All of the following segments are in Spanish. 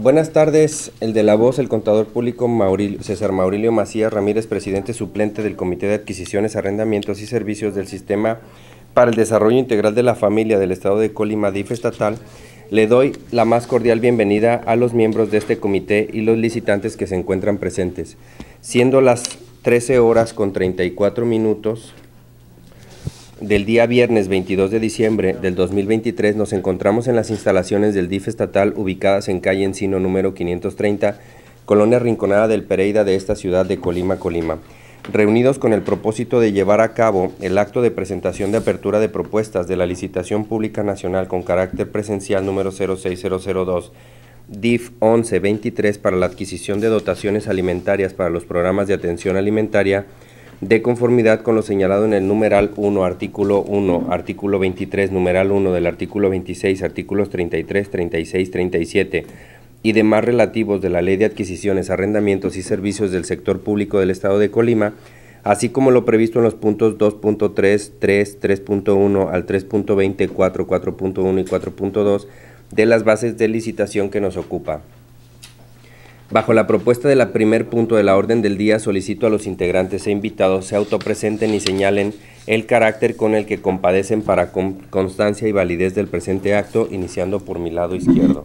Buenas tardes, el de la voz, el contador público César Maurilio Macías Ramírez, presidente suplente del Comité de Adquisiciones, Arrendamientos y Servicios del Sistema para el Desarrollo Integral de la Familia del Estado de Colima, DIF estatal. Le doy la más cordial bienvenida a los miembros de este comité y los licitantes que se encuentran presentes. Siendo las 13 horas con 34 minutos del día viernes 22 de diciembre del 2023, nos encontramos en las instalaciones del DIF estatal ubicadas en calle Encino número 530, Colonia Rinconada del Pereira de esta ciudad de Colima, reunidos con el propósito de llevar a cabo el acto de presentación de apertura de propuestas de la licitación pública nacional con carácter presencial número 06002, DIF 1123 para la adquisición de dotaciones alimentarias para los programas de atención alimentaria, de conformidad con lo señalado en el numeral 1, artículo 1, artículo 23, numeral 1 del artículo 26, artículos 33, 36, 37 y demás relativos de la Ley de Adquisiciones, Arrendamientos y Servicios del Sector Público del Estado de Colima, así como lo previsto en los puntos 2.3, 3, 3.1 al 3.20, 4, 4.1 y 4.2 de las bases de licitación que nos ocupa. Bajo la propuesta del primer punto de la orden del día, solicito a los integrantes e invitados se autopresenten y señalen el carácter con el que compadecen para constancia y validez del presente acto, iniciando por mi lado izquierdo.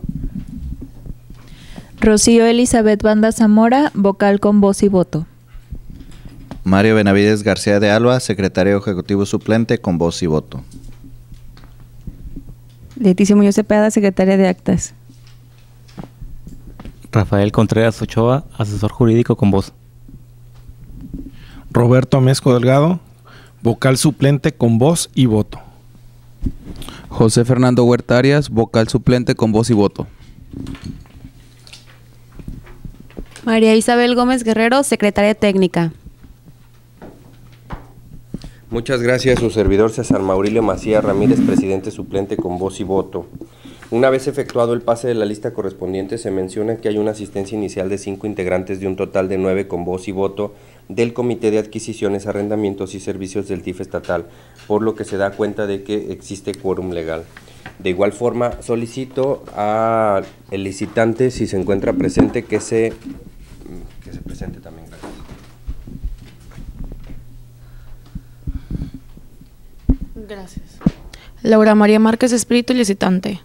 Rocío Elizabeth Banda Zamora, vocal con voz y voto. Mario Benavides García de Alba, secretario ejecutivo suplente con voz y voto. Leticia Muñoz Cepeda, secretaria de actas. Rafael Contreras Ochoa, asesor jurídico con voz. Roberto Amezco Delgado, vocal suplente con voz y voto. José Fernando Huerta Arias, vocal suplente con voz y voto. María Isabel Gómez Guerrero, secretaria técnica. Muchas gracias, su servidor César Maurilio Macías Ramírez, presidente suplente con voz y voto. Una vez efectuado el pase de la lista correspondiente, se menciona que hay una asistencia inicial de 5 integrantes de un total de 9 con voz y voto del Comité de Adquisiciones, Arrendamientos y Servicios del DIF estatal, por lo que se da cuenta de que existe quórum legal. De igual forma, solicito al licitante, si se encuentra presente, que se presente también. Gracias. Gracias. Laura María Márquez Espíritu, licitante.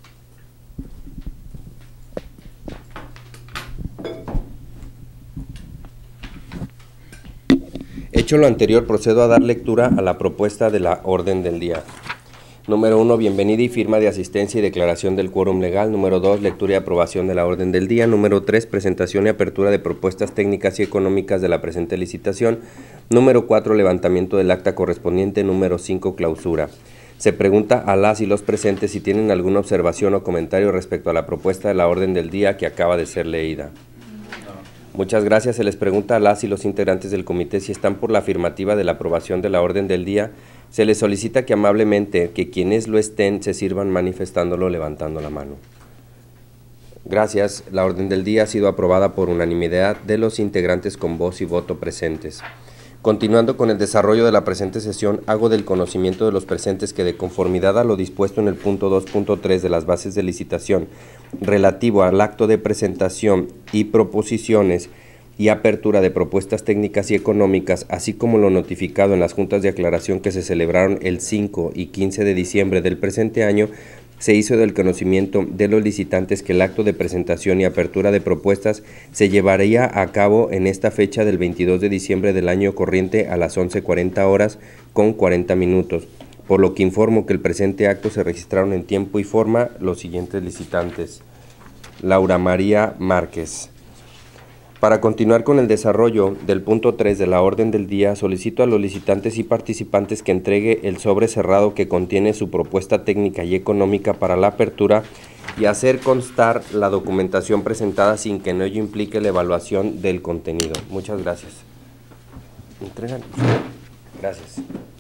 Hecho lo anterior, procedo a dar lectura a la propuesta de la orden del día. Número 1, bienvenida y firma de asistencia y declaración del quórum legal. Número 2, lectura y aprobación de la orden del día. Número 3, presentación y apertura de propuestas técnicas y económicas de la presente licitación. Número 4, levantamiento del acta correspondiente. Número 5, clausura. Se pregunta a las y los presentes si tienen alguna observación o comentario respecto a la propuesta de la orden del día que acaba de ser leída. Muchas gracias. Se les pregunta a las y los integrantes del comité si están por la afirmativa de la aprobación de la orden del día. Se les solicita que amablemente, que quienes lo estén, se sirvan manifestándolo levantando la mano. Gracias. La orden del día ha sido aprobada por unanimidad de los integrantes con voz y voto presentes. Continuando con el desarrollo de la presente sesión, hago del conocimiento de los presentes que, de conformidad a lo dispuesto en el punto 2.3 de las bases de licitación relativo al acto de presentación y proposiciones y apertura de propuestas técnicas y económicas, así como lo notificado en las juntas de aclaración que se celebraron el 5 y 15 de diciembre del presente año, se hizo del conocimiento de los licitantes que el acto de presentación y apertura de propuestas se llevaría a cabo en esta fecha del 22 de diciembre del año corriente a las 11:40 horas con 40 minutos, por lo que informo que el presente acto se registraron en tiempo y forma los siguientes licitantes. Laura María Márquez. Para continuar con el desarrollo del punto 3 de la orden del día, solicito a los licitantes y participantes que entregue el sobre cerrado que contiene su propuesta técnica y económica para la apertura y hacer constar la documentación presentada sin que en ello implique la evaluación del contenido. Muchas gracias. ¿Entregan? Gracias.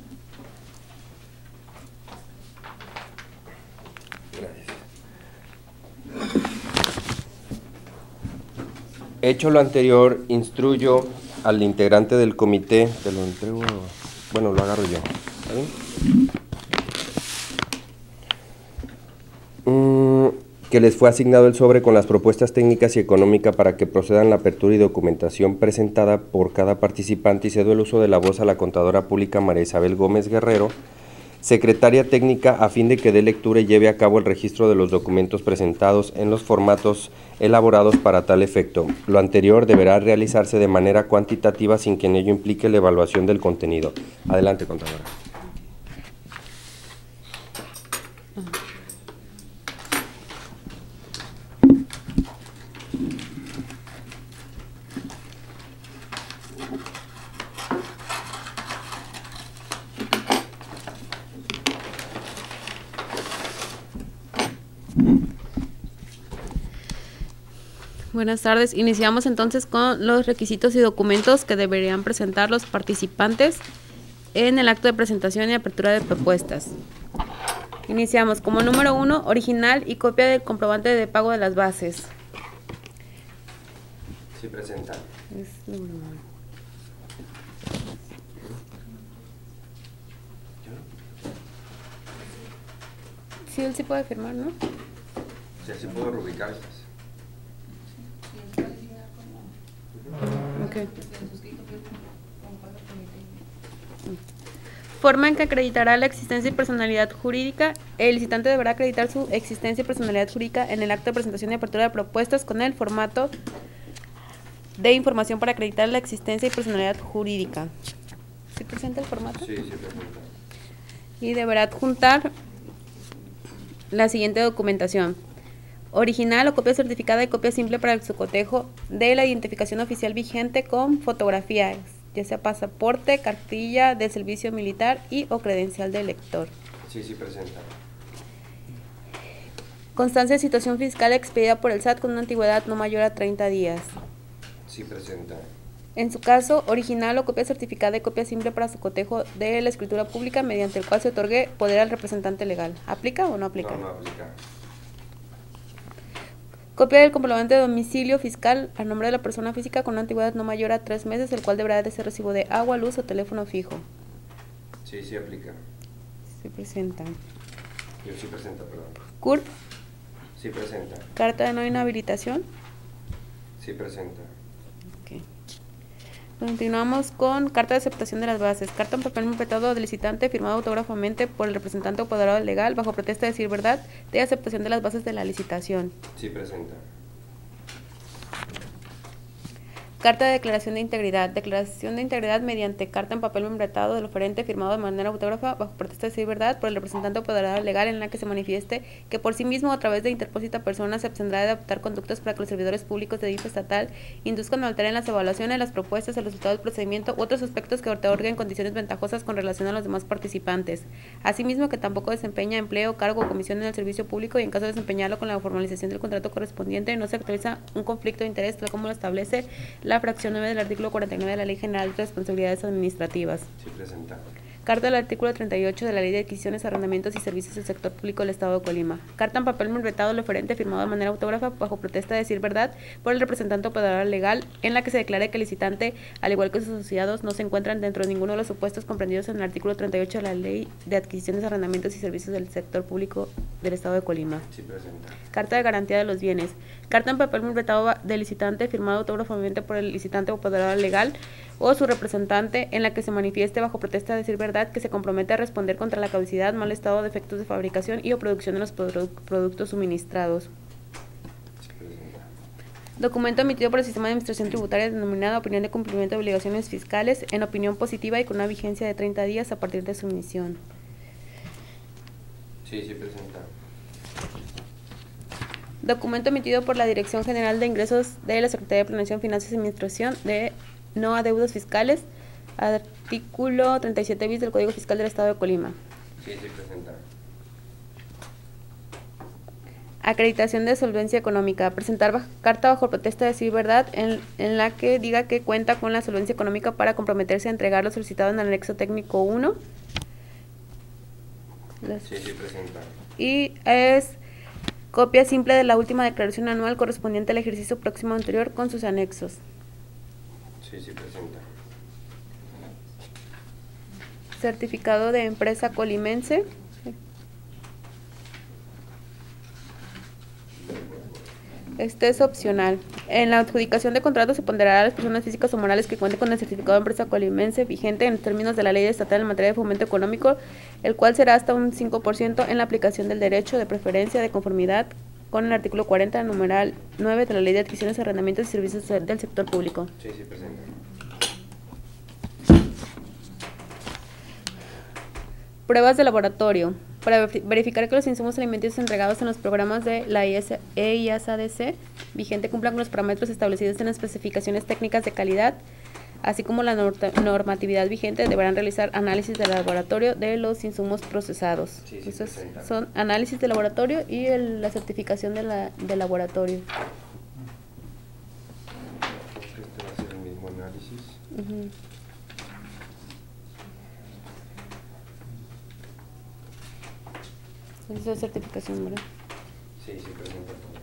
Hecho lo anterior, instruyo al integrante del comité, te lo entrego, bueno, lo agarro yo, ¿está bien? que les fue asignado el sobre con las propuestas técnicas y económicas para que procedan la apertura y documentación presentada por cada participante, y cedo el uso de la voz a la contadora pública María Isabel Gómez Guerrero, secretaria técnica, a fin de que dé lectura y lleve a cabo el registro de los documentos presentados en los formatos elaborados para tal efecto. Lo anterior deberá realizarse de manera cuantitativa sin que en ello implique la evaluación del contenido. Adelante, contadora. Buenas tardes. Iniciamos entonces con los requisitos y documentos que deberían presentar los participantes en el acto de presentación y apertura de propuestas. Iniciamos como número 1, original y copia del comprobante de pago de las bases. Sí, presenta. Es número 1. Sí, él sí puede firmar, ¿no? O sea, sí puedo rubricar estas. Okay. Forma en que acreditará la existencia y personalidad jurídica. El licitante deberá acreditar su existencia y personalidad jurídica en el acto de presentación y apertura de propuestas con el formato de información para acreditar la existencia y personalidad jurídica. ¿Sí presenta el formato? Sí, sí presenta. Y deberá adjuntar la siguiente documentación: original o copia certificada y copia simple para el cotejo de la identificación oficial vigente con fotografía, ya sea pasaporte, cartilla de servicio militar y o credencial de elector. Sí, sí presenta. Constancia de situación fiscal expedida por el SAT con una antigüedad no mayor a 30 días. Sí presenta. En su caso, original o copia certificada y copia simple para su cotejo de la escritura pública mediante el cual se otorgue poder al representante legal. ¿Aplica o no aplica? No, no aplica. Copia del comprobante de domicilio fiscal a nombre de la persona física con una antigüedad no mayor a 3 meses, el cual deberá de ser recibo de agua, luz o teléfono fijo. Sí, sí aplica. Se presenta. Yo sí presenta, perdón. CURP, Sí presenta. carta de no inhabilitación. Sí presenta. Okay. Continuamos con carta de aceptación de las bases. Carta en papel membretado del licitante firmado autógrafamente por el representante o apoderado legal bajo pretexto de decir verdad de aceptación de las bases de la licitación. Sí presenta. Carta de declaración de integridad. Declaración de integridad mediante carta en papel membretado del oferente firmado de manera autógrafa bajo pretexto de decir verdad por el representante o apoderado legal en la que se manifieste que por sí mismo o a través de interpósita persona se abstendrá de adoptar conductas para que los servidores públicos de dicha estatal induzcan o alteren las evaluaciones, las propuestas, el resultado del procedimiento u otros aspectos que otorguen condiciones ventajosas con relación a los demás participantes. Asimismo, que tampoco desempeña empleo, cargo o comisión en el servicio público y en caso de desempeñarlo con la formalización del contrato correspondiente no se actualiza un conflicto de interés tal como lo establece la fracción 9 del artículo 49 de la Ley General de Responsabilidades Administrativas. Sí presenta. Carta del artículo 38 de la Ley de Adquisiciones, Arrendamientos y Servicios del Sector Público del Estado de Colima. Carta en papel membretado del oferente firmado de manera autógrafa bajo protesta de decir verdad por el representante operador legal en la que se declare que el licitante, al igual que sus asociados, no se encuentran dentro de ninguno de los supuestos comprendidos en el artículo 38 de la Ley de Adquisiciones, Arrendamientos y Servicios del Sector Público del Estado de Colima. Sí presenta. Carta de garantía de los bienes. Carta en papel membretado del licitante firmado autógrafamente por el licitante o apoderado legal o su representante en la que se manifieste bajo protesta de decir verdad que se compromete a responder contra la caducidad, mal estado o defectos de fabricación y o producción de los productos suministrados. Sí presenta. Documento emitido por el Sistema de Administración Tributaria denominado Opinión de Cumplimiento de Obligaciones Fiscales en opinión positiva y con una vigencia de 30 días a partir de su emisión. Sí, sí presenta. Documento emitido por la Dirección General de Ingresos de la Secretaría de Planeación, Finanzas y Administración de no adeudos fiscales, artículo 37 bis del Código Fiscal del Estado de Colima. Sí, sí presenta. Acreditación de solvencia económica. Presentar carta bajo protesta de decir verdad en la que diga que cuenta con la solvencia económica para comprometerse a entregar lo solicitado en el anexo técnico 1. Sí, sí presenta. Y es copia simple de la última declaración anual correspondiente al ejercicio próximo anterior con sus anexos. Sí, sí presenta. Certificado de empresa colimense. Este es opcional. En la adjudicación de contratos se ponderará a las personas físicas o morales que cuenten con el certificado de empresa colimense vigente en términos de la ley estatal en materia de fomento económico, el cual será hasta un 5% en la aplicación del derecho de preferencia de conformidad con el artículo 40, numeral 9 de la Ley de Adquisiciones, Arrendamientos y Servicios del Sector Público. Sí, presenta. Pruebas de laboratorio. Para verificar que los insumos alimenticios entregados en los programas de la EIASADC vigente cumplan con los parámetros establecidos en las especificaciones técnicas de calidad, así como la normatividad vigente, deberán realizar análisis de laboratorio de los insumos procesados. Sí, Entonces, presenta. son análisis de laboratorio y la certificación de laboratorio. Este va a ser el mismo análisis. Ujú. Esa es certificación, ¿verdad? Sí, presenta todo.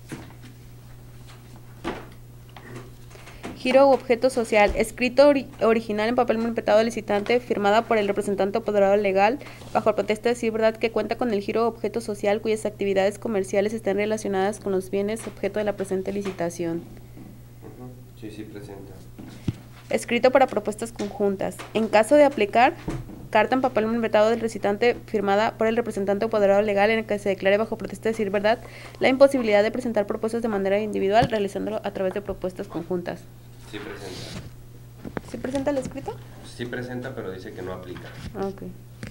Giro u objeto social, escrito original en papel membretado del licitante, firmada por el representante apoderado legal, bajo el pretexto de decir verdad que cuenta con el giro u objeto social cuyas actividades comerciales estén relacionadas con los bienes objeto de la presente licitación. Sí, presenta. Escrito para propuestas conjuntas. En caso de aplicar, carta en papel membretado del licitante firmada por el representante apoderado legal en el que se declare bajo pretexto de decir verdad la imposibilidad de presentar propuestas de manera individual, realizándolo a través de propuestas conjuntas. Sí, presenta. ¿Sí presenta el escrito? Sí presenta, pero dice que no aplica. Ok.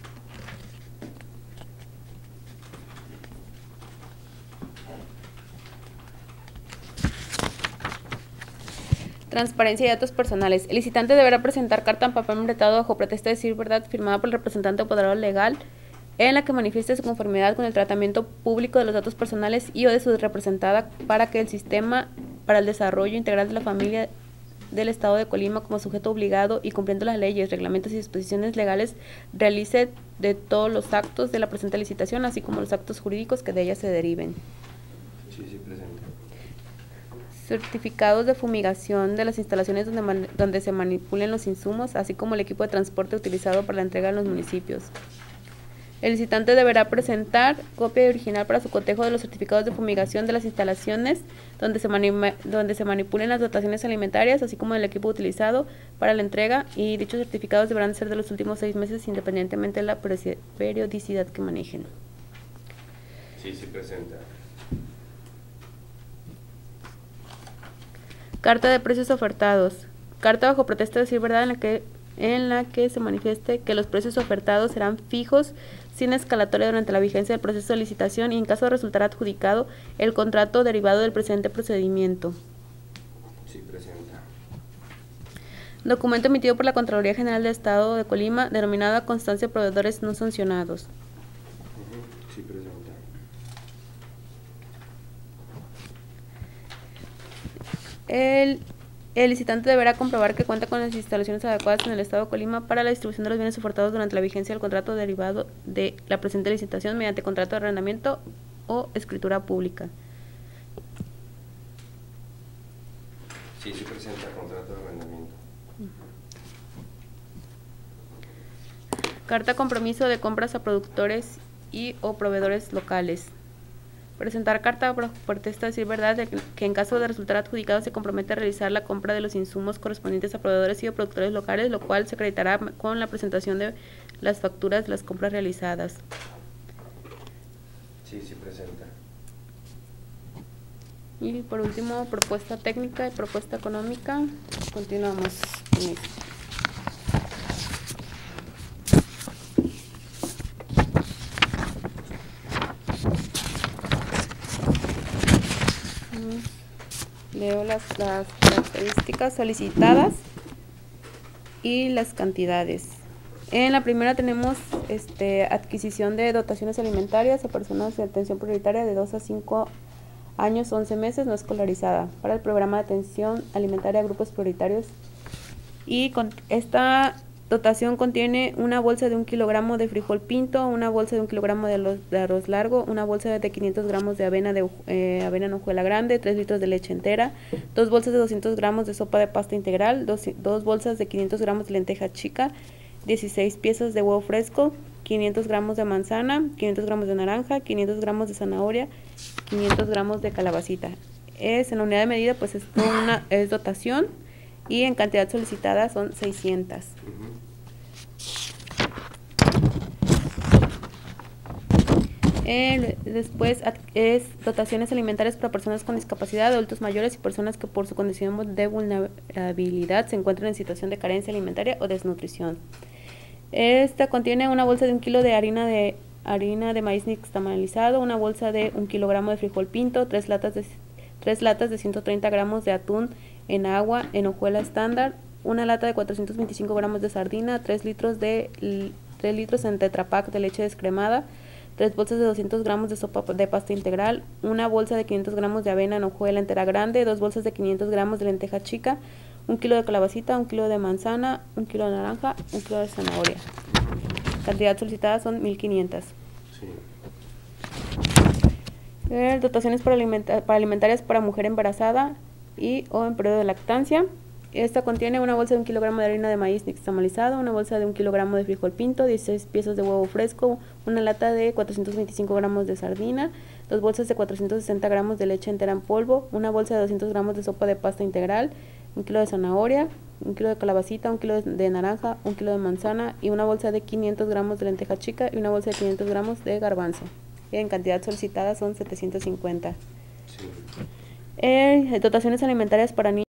Transparencia y datos personales. El licitante deberá presentar carta en papel membretado bajo pretexto de decir verdad firmada por el representante apoderado legal en la que manifieste su conformidad con el tratamiento público de los datos personales y o de su representada para que el sistema para el desarrollo integral de la familia del Estado de Colima como sujeto obligado y cumpliendo las leyes, reglamentos y disposiciones legales realice de todos los actos de la presente licitación, así como los actos jurídicos que de ella se deriven. Sí, presenta. Certificados de fumigación de las instalaciones donde se manipulen los insumos, así como el equipo de transporte utilizado para la entrega en los municipios. El licitante deberá presentar copia original para su cotejo de los certificados de fumigación de las instalaciones donde se manipulen las dotaciones alimentarias, así como del equipo utilizado para la entrega, y dichos certificados deberán ser de los últimos 6 meses independientemente de la periodicidad que manejen. Sí, presenta. Carta de precios ofertados. Carta bajo pretexto de decir verdad en la que se manifieste que los precios ofertados serán fijos sin escalatoria durante la vigencia del proceso de licitación y en caso de resultar adjudicado el contrato derivado del presente procedimiento. Sí, presenta. Documento emitido por la Contraloría General del Estado de Colima, denominada Constancia de Proveedores No Sancionados. Sí, presenta. El licitante deberá comprobar que cuenta con las instalaciones adecuadas en el Estado de Colima para la distribución de los bienes ofertados durante la vigencia del contrato derivado de la presente licitación mediante contrato de arrendamiento o escritura pública. Sí, presenta contrato de arrendamiento. Carta compromiso de compras a productores y o proveedores locales. Presentar carta por pretexto de decir verdad de que en caso de resultar adjudicado se compromete a realizar la compra de los insumos correspondientes a proveedores y o productores locales, lo cual se acreditará con la presentación de las facturas de las compras realizadas. Sí, presenta. Y por último, propuesta técnica y propuesta económica. Continuamos con esto. Leo las características solicitadas y las cantidades. En la primera tenemos adquisición de dotaciones alimentarias a personas de atención prioritaria de 2 a 5 años 11 meses no escolarizada para el programa de atención alimentaria a grupos prioritarios, y esta dotación contiene una bolsa de 1 kilogramo de frijol pinto, una bolsa de 1 kilogramo de arroz largo, una bolsa de 500 gramos de avena en hojuela grande, 3 litros de leche entera, 2 bolsas de 200 gramos de sopa de pasta integral, 2 bolsas de 500 gramos de lenteja chica, 16 piezas de huevo fresco, 500 gramos de manzana, 500 gramos de naranja, 500 gramos de zanahoria, 500 gramos de calabacita. En la unidad de medida, pues es dotación, y en cantidad solicitada son 600. Después es dotaciones alimentarias para personas con discapacidad, adultos mayores y personas que por su condición de vulnerabilidad se encuentran en situación de carencia alimentaria o desnutrición. Esta contiene una bolsa de 1 kilo de harina de maíz nixtamalizado, una bolsa de 1 kilogramo de frijol pinto, 3 latas de 130 gramos de atún en agua en hojuela estándar, una lata de 425 gramos de sardina, 3 litros en Tetra Pak de leche descremada, 3 bolsas de 200 gramos de sopa de pasta integral, una bolsa de 500 gramos de avena en hojuela entera grande, 2 bolsas de 500 gramos de lenteja chica, 1 kilo de calabacita, 1 kilo de manzana, 1 kilo de naranja, 1 kilo de zanahoria. Cantidad solicitada son 1.500. Dotaciones para alimentarias para mujer embarazada y o en periodo de lactancia. Esta contiene una bolsa de 1 kilogramo de harina de maíz nixtamalizado, una bolsa de 1 kilogramo de frijol pinto, 16 piezas de huevo fresco, una lata de 425 gramos de sardina, 2 bolsas de 460 gramos de leche entera en polvo, una bolsa de 200 gramos de sopa de pasta integral, 1 kilo de zanahoria, 1 kilo de calabacita, 1 kilo de naranja, 1 kilo de manzana y una bolsa de 500 gramos de lenteja chica y una bolsa de 500 gramos de garbanzo. Y en cantidad solicitada son 750. Dotaciones alimentarias para niños